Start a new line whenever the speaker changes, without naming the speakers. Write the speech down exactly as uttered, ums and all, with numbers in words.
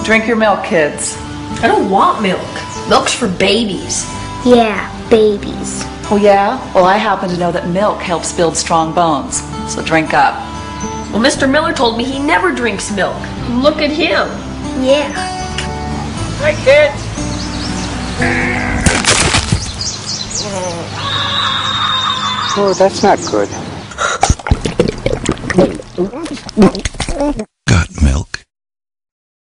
Drink your milk, kids.
I don't want milk. Milk's for babies.
Yeah, babies.
Oh yeah? Well, I happen to know that milk helps build strong bones. So drink up.
Well, Mister Miller told me he never drinks milk. Look at him.
Yeah.
Hi, kids. Oh, that's not good.